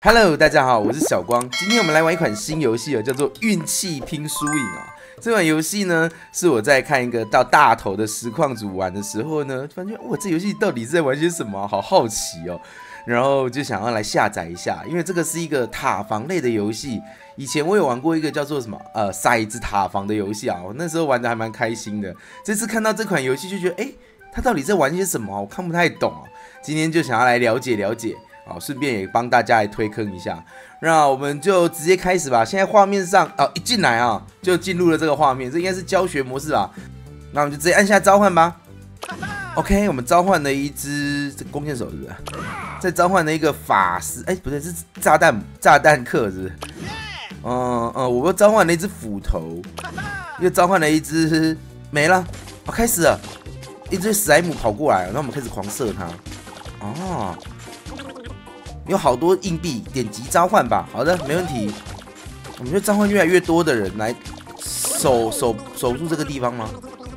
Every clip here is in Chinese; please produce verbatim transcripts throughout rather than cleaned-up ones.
Hello， 大家好，我是小光。今天我们来玩一款新游戏哦，叫做《运气拼输赢》啊。这款游戏呢，是我在看一个到大头的实况组玩的时候呢，发现哇，这游戏到底是在玩些什么、啊？好好奇哦。然后就想要来下载一下，因为这个是一个塔防类的游戏。以前我有玩过一个叫做什么呃骰子塔防的游戏啊，我那时候玩的还蛮开心的。这次看到这款游戏就觉得，哎，它到底在玩些什么、啊？我看不太懂啊。今天就想要来了解了解。好，顺便也帮大家来推坑一下，那我们就直接开始吧。现在画面上啊，一进来啊，就进入了这个画面，这应该是教学模式吧？那我们就直接按下召唤吧。OK， 我们召唤了一只这弓箭手，是不是？再召唤了一个法师，哎、欸，不对，是炸弹炸弹客，是不是？嗯嗯，我又召唤了一只斧头，又召唤了一只没了。好，开始了，一只史莱姆跑过来了，那我们开始狂射它。哦。有好多硬币，点击召唤吧。好的，没问题。我们就召唤越来越多的人来守守守住这个地方吗？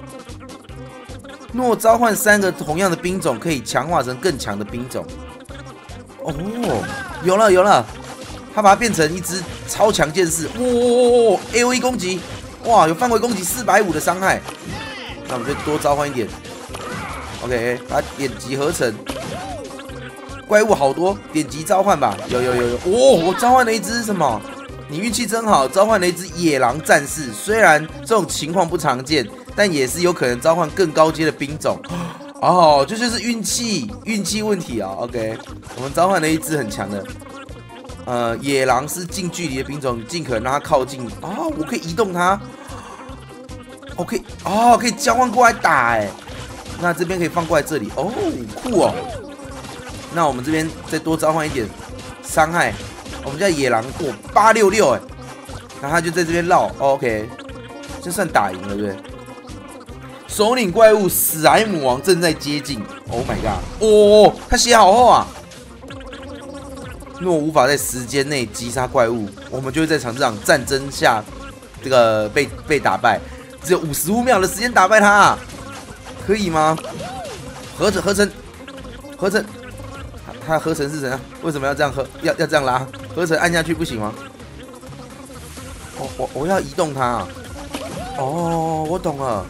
若召唤三个同样的兵种，可以强化成更强的兵种。哦，有了有了，他把它变成一只超强剑士。哇 ，A O E 攻击，哇，有范围攻击四百五的伤害。那我们就多召唤一点。OK， 把它点击合成。怪物好多，点击召唤吧。有有有有，哦，我召唤了一只什么？你运气真好，召唤了一只野狼战士。虽然这种情况不常见，但也是有可能召唤更高阶的兵种。哦，这就是运气运气问题啊。OK， 我们召唤了一只很强的，呃，野狼是近距离的兵种，尽可能让它靠近。哦，我可以移动它。OK， 哦，可以交换过来打哎。那这边可以放过来这里。哦，酷哦。那我们这边再多召唤一点伤害，我们家野狼过八六六哎，然后他就在这边绕、哦、，OK， 就算打赢了，对不对？首领怪物史莱姆王正在接近 ，Oh my god， 哦，他血好厚啊！若无法在时间内击杀怪物，我们就会在场这场战争下这个被被打败，只有五十五秒的时间打败他、啊，可以吗？合成合成合成。它合成是怎样？为什么要这样合？要要这样拉？合成按下去不行吗？我我我要移动它、啊。哦，我懂了。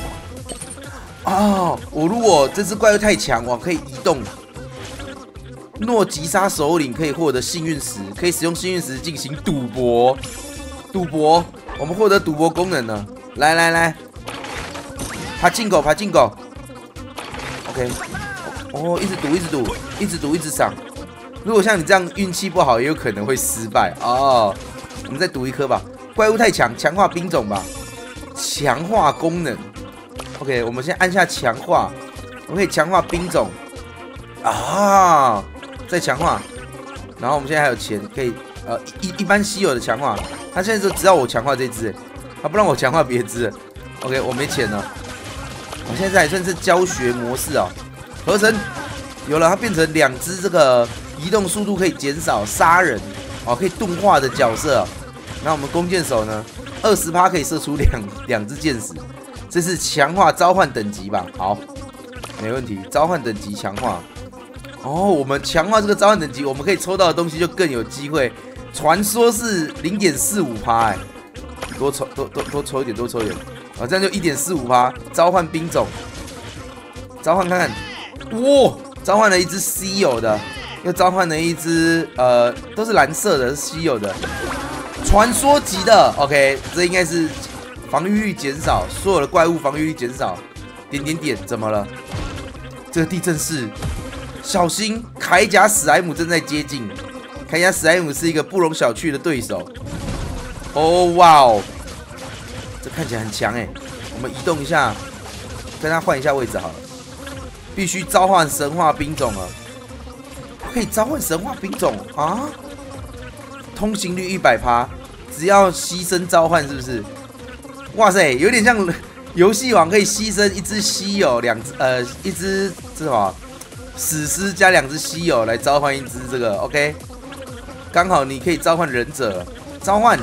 哦，我如果这只怪物太强，我可以移动。若击杀首领，可以获得幸运石，可以使用幸运石进行赌博。赌博，我们获得赌博功能了。来来来，爬进口，爬进口。OK。哦，一直赌，一直赌，一直赌，一直赏。如果像你这样运气不好，也有可能会失败哦。我们再赌一颗吧。怪物太强，强化兵种吧。强化功能。OK， 我们先按下强化，我们可以强化兵种啊，再强化。然后我们现在还有钱，可以呃一一般稀有的强化。他现在就只要我强化这只，他不让我强化别只。OK， 我没钱了。我现在还算是教学模式哦。合成有了，它变成两只这个移动速度可以减少，杀人哦，可以钝化的角色、哦。那我们弓箭手呢， 百分之二十 可以射出两两只箭矢，这是强化召唤等级吧？好，没问题，召唤等级强化。哦，我们强化这个召唤等级，我们可以抽到的东西就更有机会。传说是 零点四五 哎，多抽多多多抽一点，多抽一点，啊、哦，这样就 一点四五 召唤兵种，召唤看看。哇、哦！召唤了一只稀有的，又召唤了一只呃，都是蓝色的，是稀有的，传说级的。OK， 这应该是防御力减少，所有的怪物防御力减少。点点点，怎么了？这个地震是，小心铠甲史莱姆正在接近。铠甲史莱姆是一个不容小觑的对手。哦哇哦，这看起来很强哎。我们移动一下，跟他换一下位置好了。必须召唤神话兵种了，可以召唤神话兵种啊！通行率 百分之百， 只要牺牲召唤，是不是？哇塞，有点像游戏王可以牺牲一只稀有，两只呃一只这什么史诗加两只稀有来召唤一只这个 OK， 刚好你可以召唤忍者，召唤，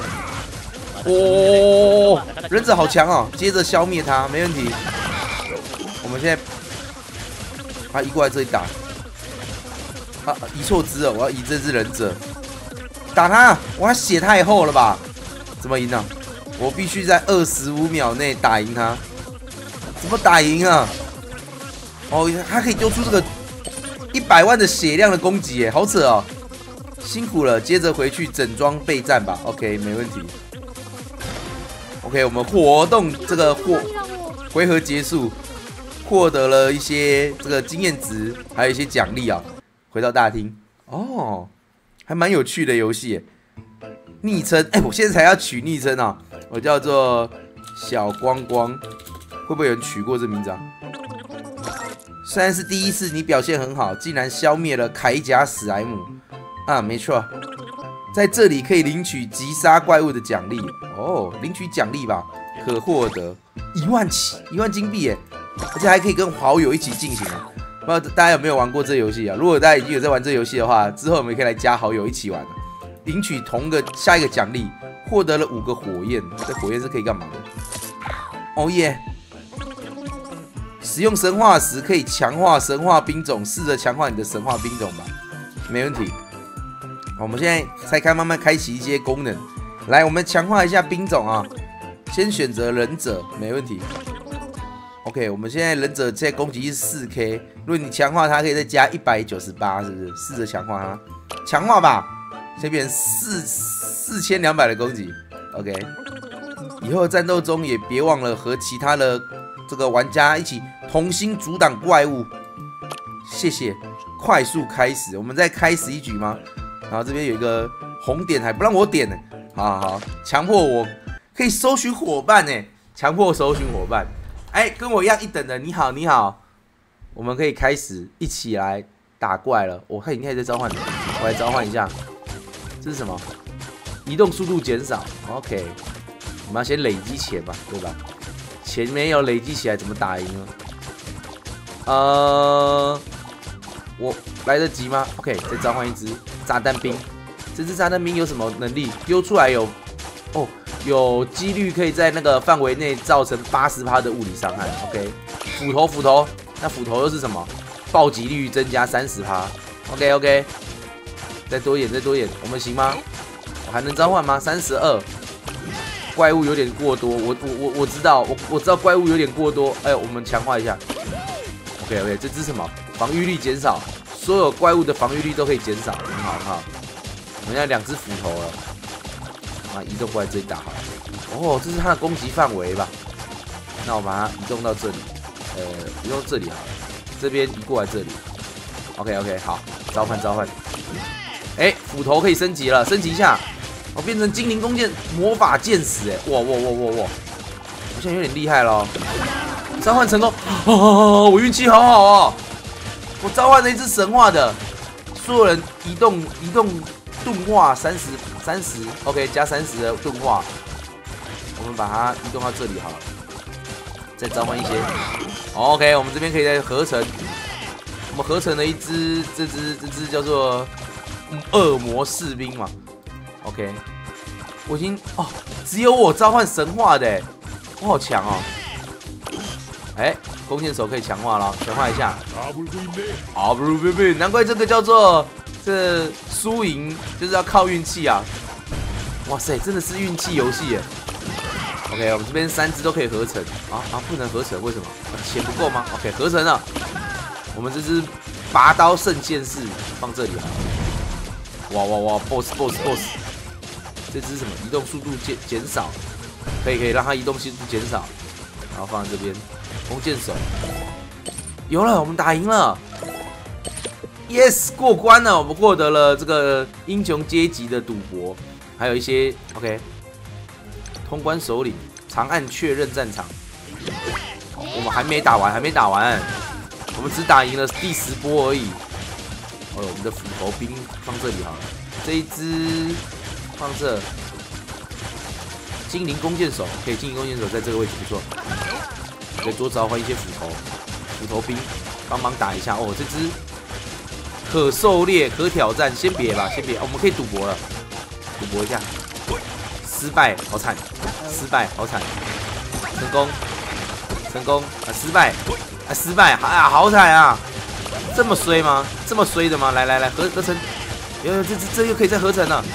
哦，忍者好强哦！接着消灭他，没问题。我们现在。他移过来这里打，啊，移错只了，我要移这只忍者。 打他！哇，血太厚了吧？怎么赢啊？我必须在二十五秒内打赢他。怎么打赢啊？哦，他可以丢出这个一百万的血量的攻击耶，好扯哦！辛苦了，接着回去整装备战吧。OK， 没问题。OK， 我们活动这个获回合结束，获得了一些这个经验值，还有一些奖励啊。回到大厅，哦，还蛮有趣的游戏耶。昵称，哎、欸，我现在才要取昵称啊，我叫做小光光，会不会有人取过这名字啊？虽然是第一次，你表现很好，竟然消灭了铠甲史莱姆啊，没错，在这里可以领取击杀怪物的奖励哦，领取奖励吧，可获得一万起一万金币耶，而且还可以跟好友一起进行啊。不知道大家有没有玩过这游戏啊？如果大家已经有在玩这游戏的话，之后我们可以来加好友一起玩，领取同个下一个奖励，获得了五个火焰，这火焰是可以干嘛的？哦耶！使用神话时可以强化神话兵种，试着强化你的神话兵种吧，没问题。我们现在才开慢慢开启一些功能，来，我们强化一下兵种啊。先选择忍者，没问题。OK， 我们现在忍者现在攻击是 四 K， 如果你强化它，可以再加一百九十八，是不是？试着强化它，强化吧，先变成四四千两百的攻击。OK， 以后战斗中也别忘了和其他的这个玩家一起同心阻挡怪物。谢谢。快速开始，我们再开始一局吗？然后这边有一个红点，还不让我点呢。好好好，强迫我可以搜寻伙伴呢，强迫搜寻伙伴。哎，跟我一样一等的，你好，你好，我们可以开始一起来打怪了。我看你可以再召唤，我来召唤一下。这是什么？移动速度减少。OK， 我们要先累积钱嘛，对吧？钱没有累积起来，怎么打赢呢？呃，我来得及吗 ？OK， 再召唤一只炸弹兵。这只炸弹兵有什么能力？丢出来有哦。有几率可以在那个范围内造成 百分之八十 的物理伤害。OK， 斧头斧头，那斧头又是什么？暴击率增加 百分之三十。OK OK， 再多一点，再多一点，我们行吗？我还能召唤吗？三十二，怪物有点过多，我我我我知道，我我知道怪物有点过多。哎，我们强化一下。OK OK， 这只什么？防御力减少，所有怪物的防御力都可以减少，很好很好。我们现在两只斧头了。啊，移动过来这里打好了。哦，这是它的攻击范围吧？那我把它移动到这里，呃，移动到这里好了。这边移过来这里。OK OK， 好，召唤召唤。哎，斧头可以升级了，升级一下，我、哦、变成精灵弓箭魔法剑士，哎，哇哇哇哇哇！好像有点厉害了。召唤成功，哦，我运气好好哦！我召唤了一只神话的，所有人移动移动。钝化三十三十 ，OK， 加三十的钝化，我们把它移动到这里好了，再召唤一些 ，OK， 我们这边可以再合成，我们合成了一只，这只这只叫做恶魔士兵嘛 ，OK， 我已经哦，只有我召唤神话的，我好强哦，哎，弓箭手可以强化了，强化一下，啊不不不，难怪这个叫做。这输赢就是要靠运气啊！哇塞，真的是运气游戏耶 ！OK， 我们这边三只都可以合成啊啊，不能合成，为什么？钱不够吗 ？OK， 合成了。我们这只拔刀圣剑士放这里啊！哇哇哇 ，boss boss boss！ 这只什么？移动速度减减少，可以可以让它移动速度减少，然后放在这边。弓箭手有了，我们打赢了。Yes， 过关了，我们获得了这个英雄阶级的赌博，还有一些 OK， 通关首领，长按确认战场。我们还没打完，还没打完，我们只打赢了第十波而已。哦，我们的斧头兵放这里好了，这一只放这。精灵弓箭手可以，精灵弓箭手在这个位置不错，可以多召唤一些斧头，斧头兵帮忙打一下。哦，这只。可狩猎，可挑战，先别吧，先别，我们可以赌博了，赌博一下，失败，好惨，失败，好惨，成功，成功，啊，失败，啊，失败，啊，好惨啊，这么衰吗？这么衰的吗？来来来，合合成，有有，这这这又可以再合成了，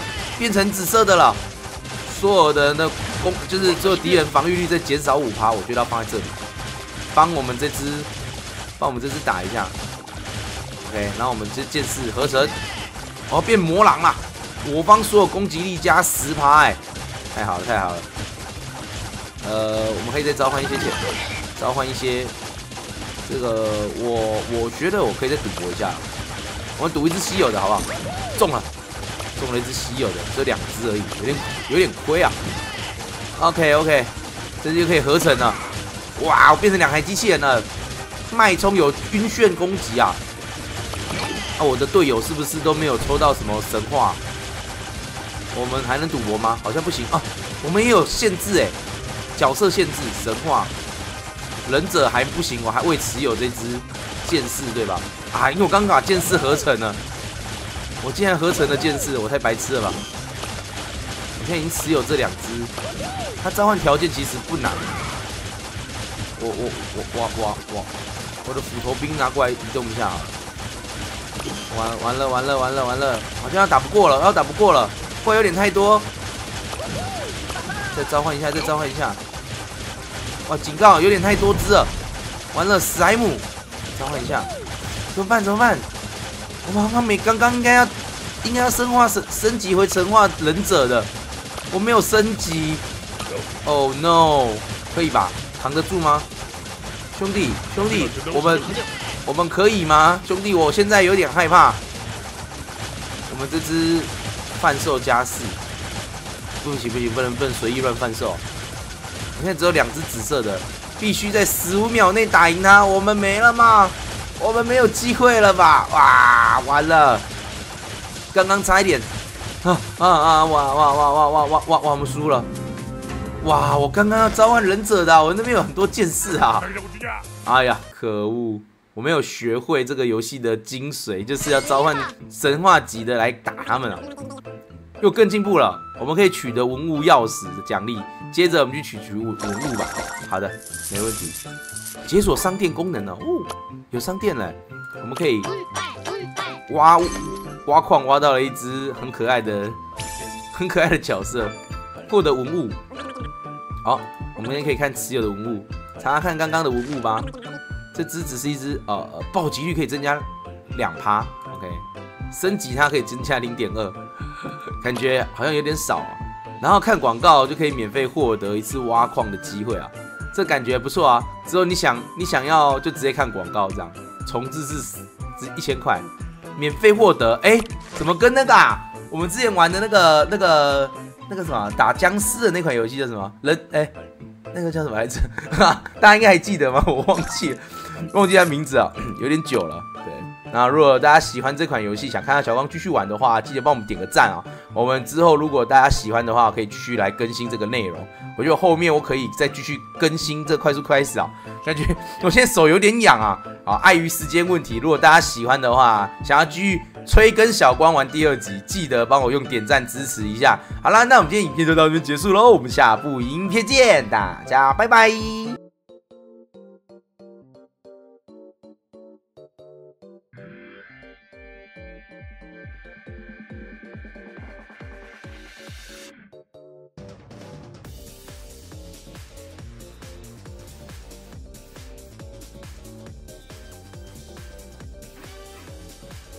变成紫色的了，所有的那攻就是所有敌人防御率再减少五趴，我觉得要放在这里，帮我们这只，帮我们这只打一下。OK， 然后我们这剑士合成，哦，变魔狼了，我方所有攻击力加十趴，哎，太好了，太好了。呃，我们可以再召唤一些钱，召唤一些。这个我我觉得我可以再赌博一下，我们赌一只稀有的好不好？中了，中了一只稀有的，只有两只而已，有点有点亏啊。OK OK， 这就可以合成了。哇，我变成两台机器人了。脉冲有晕眩攻击啊！啊，我的队友是不是都没有抽到什么神话？我们还能赌博吗？好像不行啊。我们也有限制哎，角色限制神话。忍者还不行，我还未持有这只剑士，对吧？啊，因为我刚刚把剑士合成了，我竟然合成了剑士，我太白痴了吧！我现在已经持有这两只，它召唤条件其实不难。我我我我我我，我的斧头兵拿过来移动一下好了。完完了完了完了完了，好像要打不过了，要打不过了，会有点太多。再召唤一下，再召唤一下。哇！警告，有点太多只了。完了，史莱姆，召唤一下，怎么办？怎么办？我们好像没刚刚应该要应该要升化升升级回神话忍者的，我没有升级。Oh no！ 可以吧？扛得住吗？兄弟，兄弟，我们我们可以吗？兄弟，我现在有点害怕。我们这只贩售加四，不行不行，不能不能随意乱贩售。现在只有两只紫色的，必须在十五秒内打赢它。我们没了吗？我们没有机会了吧？哇，完了！刚刚差一点，啊啊啊！哇哇哇哇哇哇哇哇！我们输了！哇，我刚刚要召唤忍者的、啊，我那边有很多剑士啊！哎呀，可恶！我没有学会这个游戏的精髓，就是要召唤神话级的来打他们啊！又更进步了，我们可以取得文物钥匙的奖励。接着我们去取取文物吧。好的，没问题。解锁商店功能了，哦，有商店了，我们可以挖挖矿，挖到了一只很可爱的、很可爱的角色，获得文物。好，我们也可以看持有的文物，查查看刚刚的文物吧。这只只是一只呃暴击率可以增加两趴 ，OK， 升级它可以增加零点二，感觉好像有点少、啊。然后看广告就可以免费获得一次挖矿的机会啊，这感觉不错啊。之后你想你想要就直接看广告这样，重置是值一千块，免费获得。哎，怎么跟那个啊？我们之前玩的那个那个那个什么打僵尸的那款游戏叫什么？人哎，那个叫什么来着？大家应该还记得吗？我忘记了，忘记他名字啊，有点久了。对。那如果大家喜欢这款游戏，想看到小光继续玩的话，记得帮我们点个赞啊！我们之后如果大家喜欢的话，可以继续来更新这个内容。我觉得后面我可以再继续更新这快速开始啊，感觉我现在手有点痒啊！啊，碍于时间问题，如果大家喜欢的话，想要继续催更小光玩第二集，记得帮我用点赞支持一下。好啦，那我们今天影片就到这边结束喽，我们下部影片见，大家拜拜。